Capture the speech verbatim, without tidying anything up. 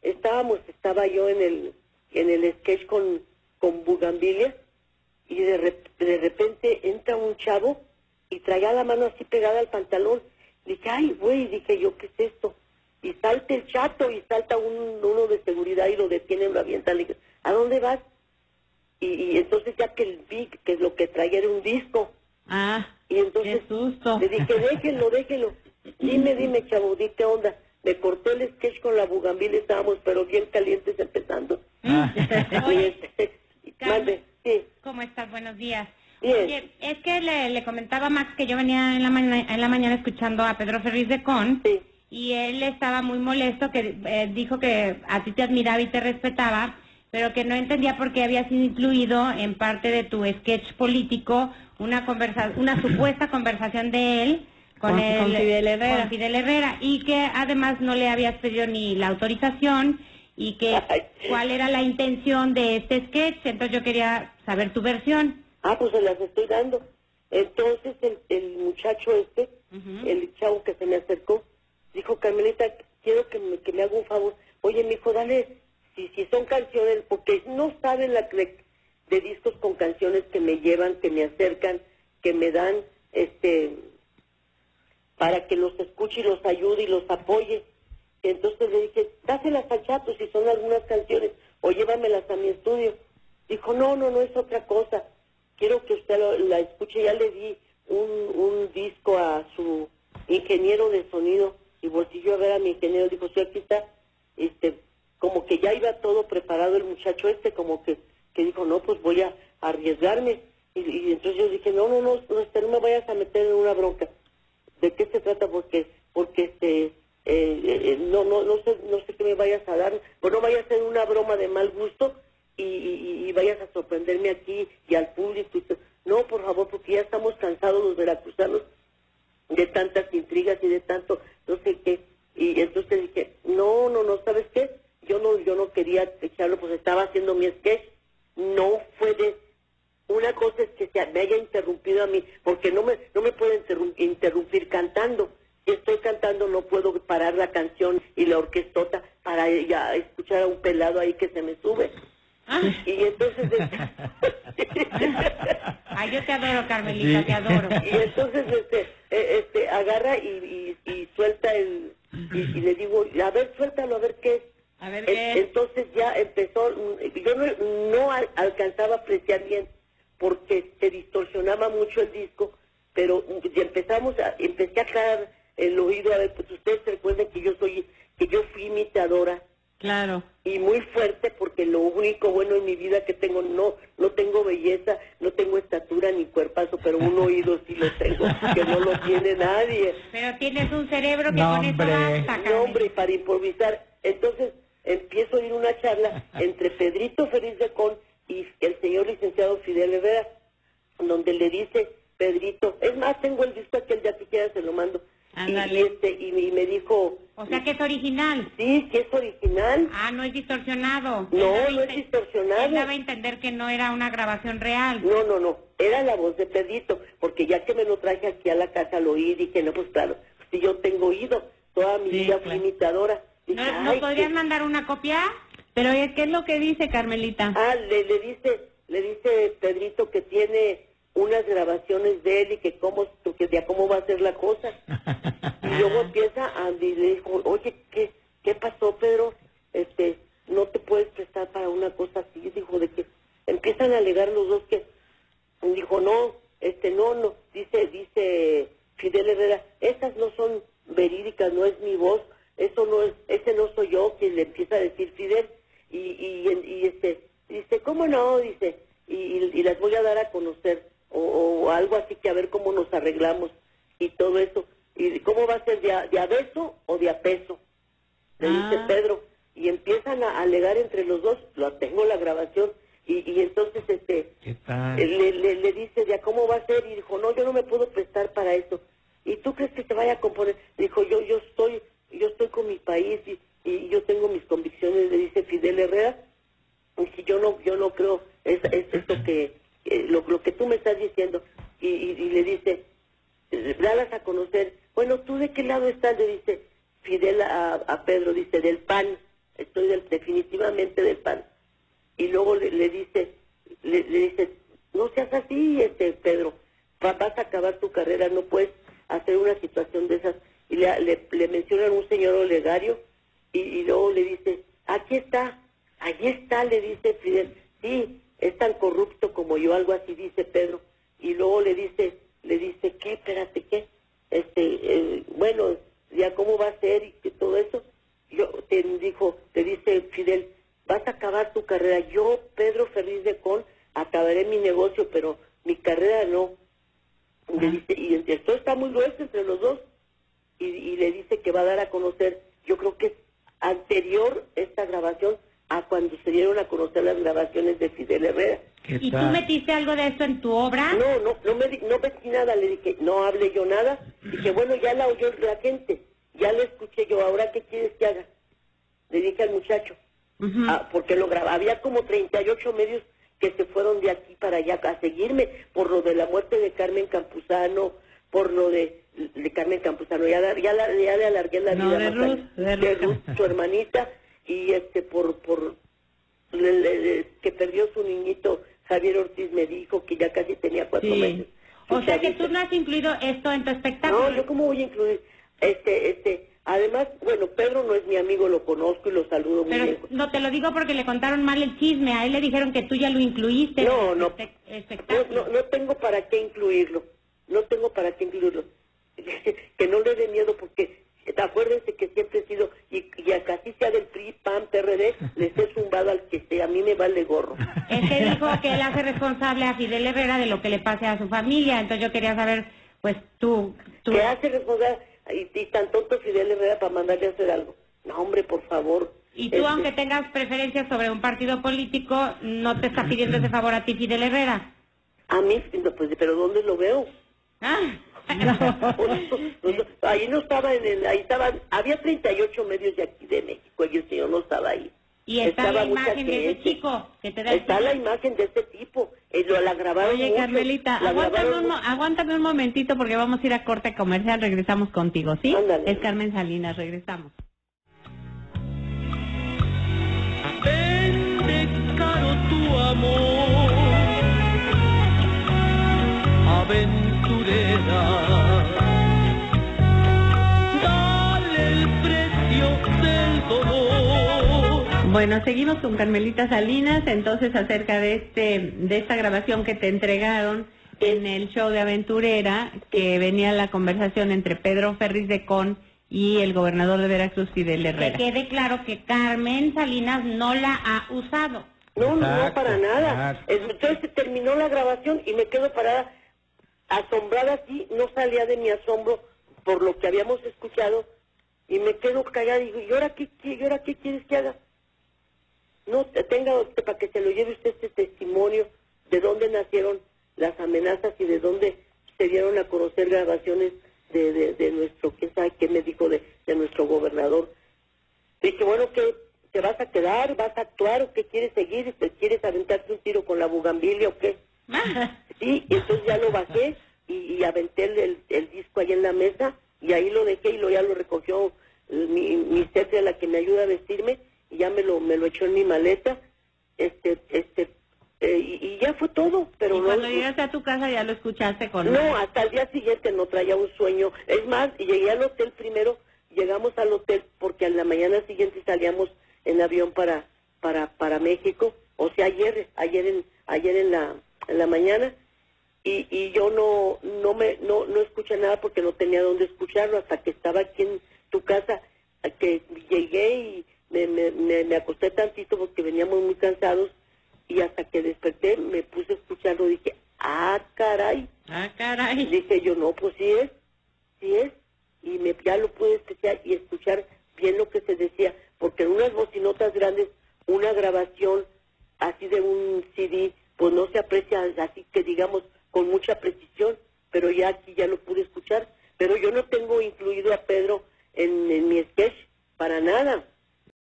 estábamos, estaba yo en el en el sketch con, con Bugambilia, y de, rep, de repente entra un chavo y traía la mano así pegada al pantalón. Dije, ay, güey, dije yo, ¿qué es esto? Y salta el chato y salta un, uno de seguridad y lo detiene, lo avienta. Le dije, ¿a dónde vas? Y, y entonces ya que vi que lo que traía era un disco. Ah, y entonces qué susto. Le dije, déjenlo, déjenlo. Dime, dime, chavo, di qué onda. Me cortó el sketch con la Bugambilia, estábamos pero bien calientes empezando. Ah. Oye, este, mande, sí. ¿Cómo estás? Buenos días. Bien. Oye, es que le, le comentaba a Max que yo venía en la, mañana, en la mañana escuchando a Pedro Ferriz de Con, Sí. y él estaba muy molesto, que eh, dijo que a ti te admiraba y te respetaba, pero que no entendía por qué había sido incluido en parte de tu sketch político una conversa una supuesta conversación de él con, Con- el, con Fidel Herrera. con Fidel Herrera, y que además no le habías pedido ni la autorización, y que Ay. cuál era la intención de este sketch. Entonces yo quería saber tu versión. Ah, pues se las estoy dando. Entonces el, el muchacho este, Ujú. el chavo que se me acercó, dijo, Carmelita, quiero que me, que me haga un favor. Oye, mijo, dale, si, si son canciones, porque no saben la de, de discos con canciones que me llevan, que me acercan, que me dan, este, para que los escuche y los ayude y los apoye. Entonces le dije, dáselas al chato si son algunas canciones, o llévamelas a mi estudio. Dijo, no, no, no es otra cosa. Quiero que usted lo, la escuche. Ya le di un, un disco a su ingeniero de sonido, y volteó a ver a mi ingeniero. Dijo, sí, aquí está. Este, como que ya iba todo preparado el muchacho este, como que, que dijo, no, pues voy a arriesgarme. Y, y entonces yo dije, no, no, no, no, este, no me vayas a meter en una bronca. ¿De qué se trata? Porque, porque este, eh, eh, no, no, no sé, no sé qué me vayas a dar, pues no vayas a hacer una broma de mal gusto y, y, y vayas a sorprenderme aquí y al público. Y todo. No, por favor, porque ya estamos cansados los veracruzanos de tantas intrigas y de tanto, no sé qué. Y entonces dije, no, no, no, ¿sabes qué? Yo no, yo no quería echarlo, pues estaba haciendo mi sketch. No fue de... Una cosa es que se me haya interrumpido a mí, porque no me no me puede interrumpir, interrumpir cantando. Si estoy cantando no puedo parar la canción y la orquestota para ya escuchar a un pelado ahí que se me sube. Ah. Y entonces... Ay, yo te adoro, Carmelita, Sí. te adoro. y entonces este eh, este agarra y, y, y suelta el... Y, y le digo, a ver, suéltalo, a ver qué es. A ver En- qué es. Entonces ya empezó, yo no, no al- alcanzaba a apreciar bien porque se distorsionaba mucho el disco, pero ya empezamos a, empecé a aclarar el oído. A ver, pues ustedes recuerden que yo soy, que yo fui imitadora Claro. y muy fuerte, porque lo único bueno en mi vida que tengo, no no tengo belleza, no tengo estatura ni cuerpazo, pero un oído sí lo tengo, que no lo tiene nadie. Pero tienes un cerebro que No, con eso hombre. basta, No, Carmen. hombre, para improvisar. Entonces empiezo a ir una charla entre Pedrito Ferriz de Con y el señor licenciado Fidel Herrera, donde le dice Pedrito, es más, tengo el disco aquel, ya que quieras se lo mando. Y, Ándale. y este y, me- y me dijo, O sea que es original. sí, sí es original. Ah, no es distorsionado. No, Él daba no es ente- distorsionado. Él daba a entender que no era una grabación real. No, no, no, era la voz de Pedrito, porque ya que me lo traje aquí a la casa lo oí, dije, no, pues claro, si yo tengo oído, toda mi Sí, vida fui claro. imitadora. Dije, ¿No, ¿no ay, podrías qué- mandar una copia? Pero ¿qué es lo que dice Carmelita? Ah, le, le dice, le dice Pedrito que tiene unas grabaciones de él y que cómo, que ya cómo va a ser la cosa. Y luego empieza a, y le dijo, oye, ¿qué, qué pasó, Pedro? Este, no te puedes prestar para una cosa así. Dijo, de que empiezan a alegar los dos que, dijo, no, este, no, no, dice, dice Fidel Herrera, esas no son verídicas, no es mi voz, eso no es, ese no soy yo, quien le empieza a decir Fidel. Y, y, y este, dice, ¿cómo no? Dice, y, y, y las voy a dar a conocer, o, o algo así, que a ver cómo nos arreglamos y todo eso. ¿Y cómo va a ser, de a, de a beso o de a peso? Le Ah. dice Pedro. Y empiezan a alegar entre los dos, lo tengo la grabación, y, y entonces este ¿Qué tal? le, le, le dice, ¿ya cómo va a ser? Y dijo, no, yo no me puedo prestar para eso. ¿Y tú crees que se vaya a componer? Dijo, yo yo estoy yo estoy con mi país y, y yo tengo mis convicciones, le dice Fidel Herrera. Y si yo no yo no creo es, es esto que eh, lo, lo que tú me estás diciendo. Y, y, y le dice, eh, dalas a conocer. Bueno, ¿tú de qué lado estás? Le dice Fidel a, a Pedro, dice, del P A N. estoy del, definitivamente del P A N. Y luego le, le dice, le, le dice, no seas así, este Pedro, va, vas a acabar tu carrera, no puedes hacer una situación de esas. Y le, le, le mencionan un señor Olegario, y, y luego le dice, aquí está, allí está, le dice Fidel, sí, es tan corrupto como yo, algo así dice Pedro. Y luego le dice, le dice, ¿qué? Espérate, ¿qué? Este, eh, bueno, ya cómo va a ser y que todo eso. Yo te dijo, te dice Fidel, vas a acabar tu carrera. Yo, Pedro Ferriz de Con, acabaré mi negocio, pero mi carrera no. Y, le dice, y esto está muy grueso entre los dos. Y, y le dice que va a dar a conocer, yo creo que es anterior esta grabación a cuando se dieron a conocer las grabaciones de Fidel Herrera. ¿Y tú metiste algo de esto en tu obra? No, no, no me no metí nada, le dije, no hablé yo nada. Dije, bueno, ya la oyó la gente, ya lo escuché yo, ¿ahora qué quieres que haga? Le dije al muchacho, uh-huh. ah, porque lo grababa, había como treinta y ocho medios que se fueron de aquí para allá a seguirme por lo de la muerte de Carmen Campuzano, por lo de, de Carmen Campuzano, ya, ya, la, ya le alargué la no, vida de más Ruth, de, de de Ruth, su hermanita, y este por por le, le, le, que perdió su niñito. Javier Ortiz me dijo que ya casi tenía cuatro sí. meses. O sea que tú no has incluido esto en tu espectáculo. No, yo cómo voy a incluir, este, este, además, bueno, Pedro no es mi amigo, lo conozco y lo saludo muy Pero bien. no te lo digo porque le contaron mal el chisme, a él le dijeron que tú ya lo incluiste. No, en no, este espectáculo. no, no, no tengo para qué incluirlo, no tengo para qué incluirlo, que no le dé miedo porque acuérdense que siempre he sido, y, y a casi sea del P R I, P A N, P R D, les he zumbado al que sea, a mí me vale gorro. Es que dijo que él hace responsable a Fidel Herrera de lo que le pase a su familia, entonces yo quería saber, pues tú... tú... ¿Qué hace responsable? Y, y tan tonto Fidel Herrera para mandarle a hacer algo. No, hombre, por favor. Y tú, este... aunque tengas preferencias sobre un partido político, no te está pidiendo ese favor a ti Fidel Herrera. A mí, pues, pero ¿dónde lo veo? Ah... No, no, no, ahí no estaba en el, ahí estaban, había treinta y ocho medios de aquí de México, y el señor no estaba ahí. Y está estaba la imagen de ese chico que te da Está el la imagen de este tipo, eh, lo, la grabaron Oye, mucho, Carmelita, la aguántame grabaron un, mo- aguántame un momentito porque vamos a ir a corte comercial, regresamos contigo, ¿sí? Ándale. Es Carmen Salinas, regresamos. Vende caro tu amor, aventurera, dale el precio del dolor. Bueno, seguimos con Carmelita Salinas, entonces acerca de este de esta grabación que te entregaron en el show de Aventurera, que venía la conversación entre Pedro Ferriz de Con y el gobernador de Veracruz, Fidel Herrera. Que quede claro que Carmen Salinas no la ha usado. No, no, Exacto, no, para nada. exacto. Entonces terminó la grabación y me quedo parada, asombrada así, no salía de mi asombro por lo que habíamos escuchado, y me quedo callada y digo, ¿y ahora qué, qué, ¿y ahora qué quieres que haga? No, tenga usted para que se lo lleve usted este testimonio de dónde nacieron las amenazas y de dónde se dieron a conocer grabaciones de, de, de nuestro, quién sabe qué me dijo de, de nuestro gobernador. Dije, bueno, ¿qué? ¿Te vas a quedar? ¿Vas a actuar? ¿O qué quieres seguir? ¿Te quieres aventarte un tiro con la bugambilia o qué? Sí, entonces ya lo bajé y, y aventé el, el, el disco ahí en la mesa y ahí lo dejé y lo, ya lo recogió mi, mi secre, la que me ayuda a vestirme, y ya me lo me lo echó en mi maleta, este este eh, y, y ya fue todo. Pero y no, cuando llegaste a tu casa ya lo escuchaste con... no, hasta el día siguiente no traía un sueño. Es más, llegué al hotel primero, llegamos al hotel porque a la mañana siguiente salíamos en avión para para para México, o sea, ayer ayer en ayer en la en la mañana, y, y yo no no me no no escuché nada porque no tenía dónde escucharlo hasta que estaba aquí en tu casa, que llegué y me, me, me, me acosté tantito porque veníamos muy cansados, y hasta que desperté me puse a escucharlo, dije, ah, caray. Ah, caray. Dije yo, no, pues sí es, sí es, y me, ya lo pude escuchar y escuchar bien lo que se decía, porque en unas bocinotas grandes, una grabación así de un C D, pues no se aprecia así que digamos con mucha precisión, pero ya aquí ya lo pude escuchar, pero yo no tengo incluido a Pedro en, en mi sketch, para nada.